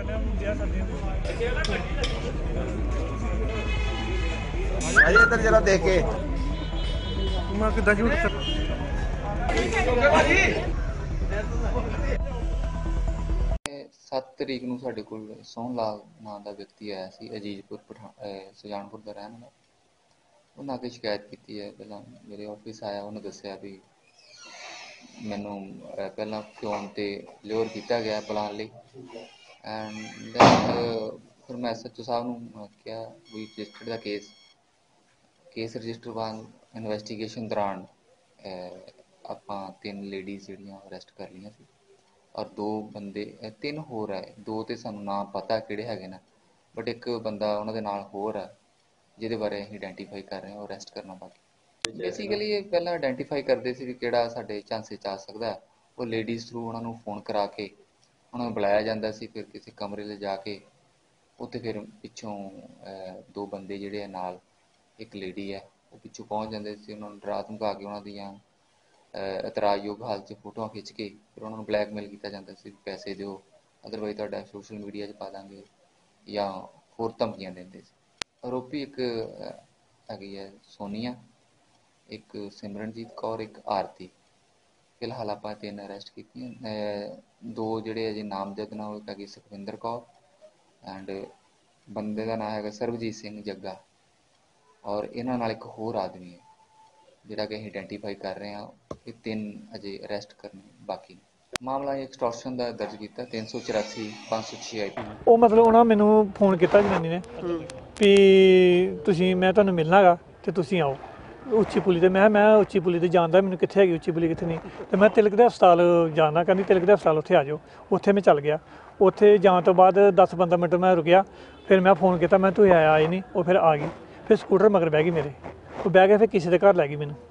अरे इधर जरा देख के मैं कितना झूठ 7 ਤਰੀਕ ਨੂੰ ਸਾਡੇ ਕੋਲ ਸੋਹਣ ਲਾਲ ਨਾਂ ਦਾ ਵਿਅਕਤੀ ਆਇਆ ਸੀ ਅਜੀਜ਼ਪੁਰ ਸੁਜਾਨਪੁਰ ਦਾ ਰਹਿਣ ਵਾਲਾ। ਉਹਨਾਂ ਅੱਗੇ ਸ਼ਿਕਾਇਤ ਕੀਤੀ ਹੈ। ਪਹਿਲਾਂ ਮੇਰੇ ਆਫਿਸ ਆਇਆ, ਉਹਨੇ ਦੱਸਿਆ ਵੀ ਮੈਨੂੰ ਪਹਿਲਾਂ ਫੋਨ 'ਤੇ ਲਿਓਰ ਕੀਤਾ ਗਿਆ ਬੁਲਾਉਣ ਲਈ ਐਂਡ ਫਿਰ ਮੈਂ SHO ਸਾਹਿਬ ਨੂੰ ਕਿਹਾ ਵੀ ਰਜਿਸਟਰਡ ਦਾ ਕੇਸ ਰਜਿਸਟਰ ਬਾਅਦ ਇਨਵੈਸਟੀਗੇਸ਼ਨ ਦੌਰਾਨ ਆਪਾਂ 3 ਲੇਡੀਜ਼ ਜਿਹੜੀਆਂ ਅਰੈਸਟ ਕਰ ਲਈਆਂ ਸੀ ਔਰ 2 ਬੰਦੇ 3 ਹੋਰ ਹੈ। 2 ਤੇ ਸਾਨੂੰ ਨਾਂ ਪਤਾ ਕਿਹੜੇ ਹੈਗੇ ਨੇ, ਬਟ ਇੱਕ ਬੰਦਾ ਉਹਨਾਂ ਦੇ ਨਾਲ ਹੋਰ ਹੈ ਜਿਹਦੇ ਬਾਰੇ ਅਸੀਂ ਆਇਡੈਂਟੀਫਾਈ ਕਰ ਰਹੇ ਹਾਂ, ਉਹ ਅਰੈਸਟ ਕਰਨਾ ਬਾਕੀ। ਬੇਸਿਕਲੀ ਇਹ ਪਹਿਲਾਂ ਆਇਡੈਂਟੀਫਾਈ ਕਰਦੇ ਸੀ ਵੀ ਕਿਹੜਾ ਸਾਡੇ ਝਾਂਸੇ 'ਚ ਆ ਸਕਦਾ। ਉਹ ਲੇਡੀਜ਼ ਥਰੂ ਉਹਨਾਂ ਨੂੰ ਫੋਨ ਕਰਾ ਕੇ ਉਹਨਾਂ ਨੂੰ ਬੁਲਾਇਆ ਜਾਂਦਾ ਸੀ। ਫਿਰ ਕਿਸੇ ਕਮਰੇ 'ਚ ਜਾ ਕੇ ਉੱਥੇ ਫਿਰ ਪਿੱਛੋਂ 2 ਬੰਦੇ ਜਿਹੜੇ ਆ ਨਾਲ ਇੱਕ ਲੇਡੀ ਹੈ, ਉਹ ਪਿੱਛੋਂ ਪਹੁੰਚ ਜਾਂਦੇ ਸੀ। ਉਹਨਾਂ ਨੂੰ ਡਰਾ ਧਮਕਾ ਕੇ ਉਹਨਾਂ ਦੀਆਂ ਇਤਰਾਜ਼ਯੋਗ ਹਾਲਤ 'ਚ ਫੋਟੋਆਂ ਖਿੱਚ ਕੇ ਫਿਰ ਉਹਨਾਂ ਨੂੰ ਬਲੈਕਮੇਲ ਕੀਤਾ ਜਾਂਦਾ ਸੀ, ਪੈਸੇ ਦਿਓ ਅਦਰਵਾਈਜ਼ ਤੁਹਾਡਾ ਸੋਸ਼ਲ ਮੀਡੀਆ 'ਚ ਪਾ ਦਾਂਗੇ ਜਾਂ ਹੋਰ ਧਮਕੀਆਂ ਦਿੰਦੇ ਸੀ। ਆਰੋਪੀ ਇੱਕ ਹੈਗੀ ਹੈ ਸੋਨੀਆ, ਇੱਕ ਸਿਮਰਨਜੀਤ ਕੌਰ, ਇੱਕ ਆਰਤੀ। ਫਿਲਹਾਲ ਆਪਾਂ 3 ਅਰੈਸਟ ਕੀਤੀਆਂ। 2 ਜਿਹੜੇ ਅਜੇ ਨਾਮਜ਼ਦ ਨੇ, ਉਹ ਇੱਕ ਹੈਗੀ ਸੁਖਵਿੰਦਰ ਕੌਰ ਐਂਡ ਬੰਦੇ ਦਾ ਨਾਂ ਹੈਗਾ ਸਰਬਜੀਤ ਸਿੰਘ ਜੱਗਾ ਔਰ ਇਹਨਾਂ ਨਾਲ ਇੱਕ ਹੋਰ ਆਦਮੀ ਹੈ ਜਿਹੜਾ ਕਿ ਅਸੀਂ ਆਇਡੈਂਟੀਫਾਈ ਕਰ ਰਹੇ ਹਾਂ। ਇਹ 3 ਅਜੇ ਅਰੈਸਟ ਕਰਨੇ ਬਾਕੀ। ਮਾਮਲਾ ਐਕਸਟੋਰਸ਼ਨ ਦਾ ਦਰਜ ਕੀਤਾ 384 506 IP। ਉਹ ਮਤਲਬ ਉਹਨਾਂ ਮੈਨੂੰ ਫੋਨ ਕੀਤਾ ਜਨਾਨੀ ਨੇ ਵੀ ਤੁਸੀਂ ਮੈਂ ਤੁਹਾਨੂੰ ਮਿਲਣਾ ਗਾ ਤੇ ਤੁਸੀਂ ਆਓ ਉੱਚੀ ਪੁਲੀ ਤੇ। ਮੈਂ ਉੱਚੀ ਪੁਲੀ ਤੇ ਜਾਣਦਾ, ਮੈਨੂੰ ਕਿੱਥੇ ਹੈਗੀ ਉੱਚੀ ਪੁਲੀ ਕਿੱਥੇ ਨਹੀਂ, ਤੇ ਮੈਂ ਤਿਲਕ ਦੇ ਹਸਪਤਾਲ ਜਾਣਾ, ਕਹਿੰਦੀ ਤਿਲਕ ਦੇ ਹਸਪਤਾਲ ਉੱਥੇ ਆ ਜਾਓ। ਉੱਥੇ ਮੈਂ ਚੱਲ ਗਿਆ। ਉੱਥੇ ਜਾਣ ਤੋਂ ਬਾਅਦ 10-15 ਮਿੰਟ ਮੈਂ ਰੁਕਿਆ, ਫਿਰ ਮੈਂ ਫੋਨ ਕੀਤਾ, ਮੈਂ ਤੂੰ ਆਏ ਨਹੀਂ। ਉਹ ਫਿਰ ਆ ਗਈ, ਫਿਰ ਸਕੂਟਰ ਮਗਰ ਬਹਿ ਗਈ ਮੇਰੇ। ਉਹ ਬਹਿ ਕੇ ਫਿਰ ਕਿਸੇ ਦੇ ਘਰ ਲੈ ਗਈ ਮੈਨੂੰ,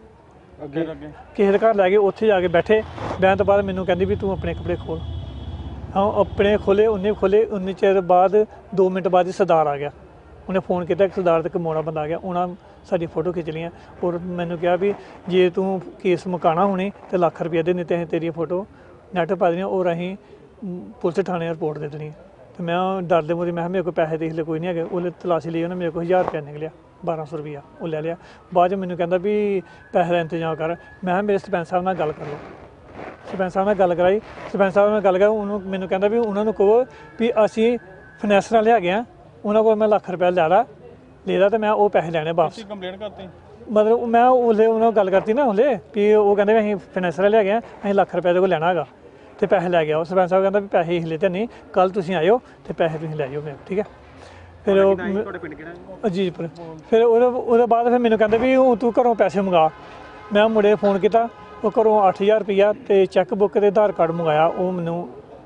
ਅੱਗੇ ਕਿਸੇ ਦੇ ਘਰ ਲੈ ਕੇ ਉੱਥੇ ਜਾ ਕੇ ਬੈਠੇ। ਬਹਿਣ ਤੋਂ ਬਾਅਦ ਮੈਨੂੰ ਕਹਿੰਦੀ ਵੀ ਤੂੰ ਆਪਣੇ ਕੱਪੜੇ ਖੋਲ। ਹਾਂ ਆਪਣੇ ਖੋਲੇ, ਉਹਨੇ ਖੋਲੇ। ਉਨੇ ਚਿਰ ਬਾਅਦ 2 ਮਿੰਟ ਬਾਅਦ ਹੀ ਸਰਦਾਰ ਆ ਗਿਆ। ਉਹਨੇ ਫੋਨ ਕੀਤਾ, ਇੱਕ ਸਰਦਾਰ ਤੇ ਇੱਕ ਮੋੜਾ ਬੰਦਾ ਆ ਗਿਆ। ਉਹਨਾਂ ਸਾਡੀ ਫੋਟੋ ਖਿੱਚ ਲਈਆਂ ਔਰ ਮੈਨੂੰ ਕਿਹਾ ਵੀ ਜੇ ਤੂੰ ਕੇਸ ਮੁਕਾਉਣਾ ਹੋਣੀ ਤਾਂ ਲੱਖ ਰੁਪਈਆ ਦੇ, ਨਹੀਂ ਤਾਂ ਅਸੀਂ ਤੇਰੀ ਫੋਟੋ ਨੈੱਟ ਪਾ ਦੇਣੀ ਔਰ ਅਸੀਂ ਪੁਲਿਸ ਥਾਣੇ ਰਿਪੋਰਟ ਦੇ ਦੇਣੀ। ਅਤੇ ਮੈਂ ਡਰਦੇ ਮੂਹਰੇ ਮੈਂ ਕਿਹਾ ਮੇਰੇ ਕੋਲ ਪੈਸੇ ਦੇਖ ਲਏ ਕੋਈ ਨਹੀਂ ਹੈਗੇ। ਉਹਨੇ ਤਲਾਸ਼ੀ ਲਈ, ਉਹਨੇ ਮੇਰੇ ਕੋਲ 1000 ਰੁਪਇਆ ਨਿਕਲਿਆ, 1200 ਰੁਪਈਆ ਉਹ ਲੈ ਲਿਆ। ਬਾਅਦ 'ਚ ਮੈਨੂੰ ਕਹਿੰਦਾ ਵੀ ਪੈਸੇ ਦਾ ਇੰਤਜ਼ਾਮ ਕਰ। ਮੈਂ ਕਿਹਾ ਮੇਰੇ ਸਰਪੰਚ ਸਾਹਿਬ ਨਾਲ ਗੱਲ ਕਰ ਲਓ। ਸਰਪੰਚ ਸਾਹਿਬ ਨਾਲ ਗੱਲ ਕਰਾਈ। ਸਰਪੰਚ ਸਾਹਿਬ ਨਾਲ ਗੱਲ ਕਰਾਈ, ਉਹਨੂੰ ਮੈਨੂੰ ਕਹਿੰਦਾ ਵੀ ਉਹਨਾਂ ਨੂੰ ਕਹੋ ਵੀ ਅਸੀਂ ਫਾਈਨੈਂਸ ਨਾਲ ਲਿਆ ਗਏ, ਉਹਨਾਂ ਕੋਲ ਮੈਂ ਲੱਖ ਰੁਪਇਆ ਲੈਦਾ ਤੇ ਮੈਂ ਉਹ ਪੈਸੇ ਲੈਣੇ ਵਾਪਸ। ਕੰਪਲੇਂਟ ਕਰਤੀ ਮਤਲਬ ਮੈਂ ਉਹਲੇ ਉਹਨਾਂ ਨਾਲ ਗੱਲ ਕਰਤੀ ਨਾ ਉਹਲੇ ਵੀ ਉਹ ਕਹਿੰਦੇ ਵੀ ਅਸੀਂ ਫਾਈਨੈਂਸ ਨਾਲ ਲਿਆ ਗਏ, ਅਸੀਂ ਲੱਖ ਰੁਪਇਆ ਦੇ ਕੋਲ ਲੈਣਾ ਹੈਗਾ ਅਤੇ ਪੈਸੇ ਲੈ ਗਿਆ। ਉਹ ਸਰਪੰਚ ਸਾਹਿਬ ਕਹਿੰਦਾ ਵੀ ਪੈਸੇ ਇਸ ਲਈ ਤਾਂ ਨਹੀਂ, ਕੱਲ੍ਹ ਤੁਸੀਂ ਆਇਓ ਅਤੇ ਪੈਸੇ ਤੁਸੀਂ ਲੈ ਜਾਓ ਮੇਰੇ, ਠੀਕ ਹੈ। ਫਿਰ ਉਹ ਅਜੀਜ਼ਪੁਰ। ਫਿਰ ਉਹਦੇ ਬਾਅਦ ਫਿਰ ਮੈਨੂੰ ਕਹਿੰਦੇ ਵੀ ਤੂੰ ਘਰੋਂ ਪੈਸੇ ਮੰਗਾ। ਮੈਂ ਮੁੰਡੇ ਫੋਨ ਕੀਤਾ, ਉਹ ਘਰੋਂ 8000 ਰੁਪਈਆ ਅਤੇ ਚੈੱਕ ਬੁੱਕ ਅਤੇ ਆਧਾਰ ਕਾਰਡ ਮੰਗਾਇਆ। ਉਹ ਮੈਨੂੰ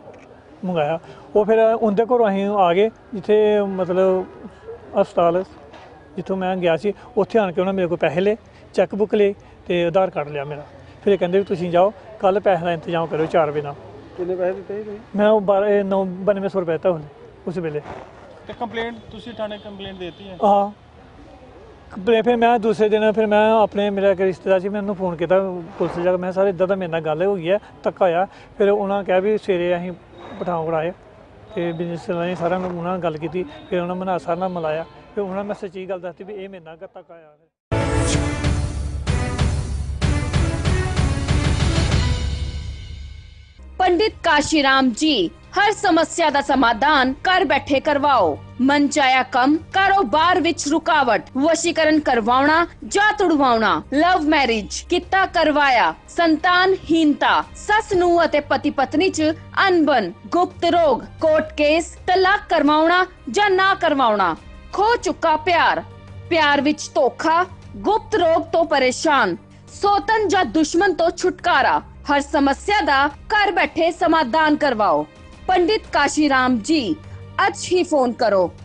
ਮੰਗਾਇਆ। ਉਹ ਫਿਰ ਉਹਦੇ ਘਰੋਂ ਅਸੀਂ ਆ ਗਏ ਜਿੱਥੇ ਮਤਲਬ ਹਸਪਤਾਲ ਜਿੱਥੋਂ ਮੈਂ ਗਿਆ ਸੀ। ਉੱਥੇ ਆਣ ਕੇ ਉਹਨਾਂ ਮੇਰੇ ਕੋਲ ਪੈਸੇ ਲਏ, ਚੈੱਕ ਬੁੱਕ ਲਈ ਅਤੇ ਆਧਾਰ ਕਾਰਡ ਲਿਆ ਮੇਰਾ। ਫਿਰ ਕਹਿੰਦੇ ਵੀ ਤੁਸੀਂ ਜਾਓ ਕੱਲ੍ਹ ਪੈਸੇ ਦਾ ਇੰਤਜ਼ਾਮ ਕਰੋ 4 ਵਜੇ ਨਾਲ। ਕਿੰਨੇ ਪੈਸੇ ਦਿੱਤੇ ਸੀ ਤੁਸੀਂ? ਮੈਂ ਉਹ 9200 ਰੁਪਏ ਦਿੱਤਾ ਉਸ ਵੇਲੇ। ਤੇ ਕੰਪਲੇਂਟ ਤੁਸੀਂ ਥਾਣੇ ਕੰਪਲੇਂਟ ਦੇਤੀ ਹੈ? ਹਾਂ। ਫਿਰ ਮੈਂ ਦੂਸਰੇ ਦਿਨ ਫਿਰ ਮੈਂ ਆਪਣੇ ਮੇਰਾ ਇੱਕ ਰਿਸ਼ਤੇਦਾਰ ਸੀ, ਮੈਂ ਉਹਨੂੰ ਫੋਨ ਕੀਤਾ ਪੁਲਿਸ ਜਾ ਕੇ। ਮੈਂ ਸਰ ਇੱਦਾਂ ਦਾ ਮੇਰੇ ਨਾਲ ਗੱਲ ਹੋ ਗਈ ਹੈ, ਧੱਕਾ ਹੋਇਆ। ਫਿਰ ਉਹਨਾਂ ਕਿਹਾ ਵੀ ਸਵੇਰੇ ਅਸੀਂ ਪਠਾਨਕੋਟ ਆਏ ਅਤੇ ਬਿਜ਼ਨਸ ਨੇ ਸਾਰਿਆਂ ਨੂੰ ਉਹਨਾਂ ਨਾਲ ਗੱਲ ਕੀਤੀ। ਫਿਰ ਉਹਨਾਂ ਮੈਨੂੰ ਸਾਰਿਆਂ ਨਾਲ ਮਿਲਾਇਆ। ਫਿਰ ਉਹਨਾਂ ਮੈਂ ਸੱਚੀ ਗੱਲ ਦੱਸਤੀ ਵੀ ਇਹ ਮੇਰੇ ਨਾਲ ਧੱਕਾ ਹੋਇਆ। पंडित काशीराम जी हर समस्या ਦਾ ਸਮਾਧਾਨ ਘਰ ਬੈਠੇ ਕਰਵਾਓ। ਮਨ ਚਾਹਿਆ ਕੰਮ, ਕਾਰੋਬਾਰ ਵਿੱਚ ਰੁਕਾਵਟ, ਵਸ਼ੀਕਰਨ ਕਰਵਾਉਣਾ ਜਾਂ ਤੁੜਵਾਉਣਾ, ਲਵ ਮੈਰਿਜ ਕੀਤਾ ਕਰਵਾਇਆ, ਸੰਤਾਨਹੀਨਤਾ, ਸੱਸ ਨੂੰ ਅਤੇ ਪਤੀ ਪਤਨੀ 'ਚ ਅਣਬਣ, ਗੁਪਤ ਰੋਗ, ਕੋਰਟ ਕੇਸ, ਤਲਾਕ ਕਰਵਾਉਣਾ ਜਾਂ ਨਾ ਕਰਵਾਉਣਾ, ਖੋ ਚੁੱਕਾ ਪਿਆਰ, ਪਿਆਰ ਵਿੱਚ ਧੋਖਾ, ਗੁਪਤ ਰੋਗ ਤੋਂ ਪਰੇਸ਼ਾਨ, ਸੋਤਨ ਜਾਂ ਦੁਸ਼ਮਣ ਤੋਂ ਛੁਟਕਾਰਾ, हर समस्या दा घर बैठे समाधान करवाओ। पंडित काशीराम जी, आज ही फोन करो